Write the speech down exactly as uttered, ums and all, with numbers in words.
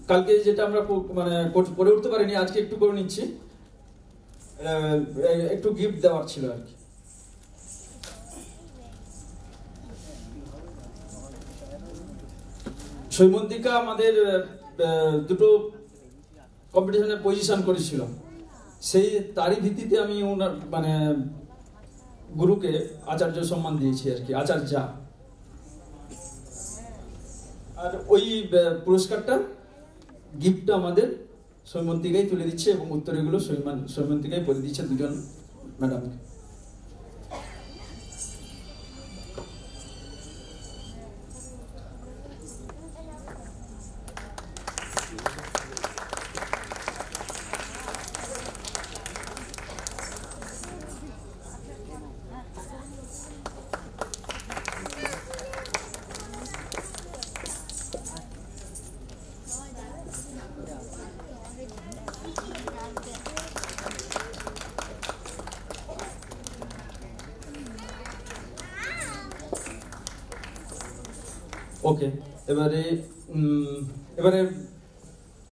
কালকে যেটা আমরা মানে করে উঠতে পারিনি আজকে একটু করে নিচ্ছি, একটু গিফট দেওয়ার ছিল আর কি। সৈমন্তিকা আমাদের দুটো কম্পিটিশনে পজিশন করেছিল, সেই তারই ভিত্তিতে আমি ওনার মানে গুরুকে আচার্য সম্মান দিয়েছি আর কি, আচার্যা। আর ওই পুরস্কারটা গিফটটা আমাদের সৈমন্তিকাই তুলে দিচ্ছে এবং উত্তরগুলো সৈমন্তিকাই পড়ে দিচ্ছে দুজন ম্যাডামকে। ওকে, এবারে এবারে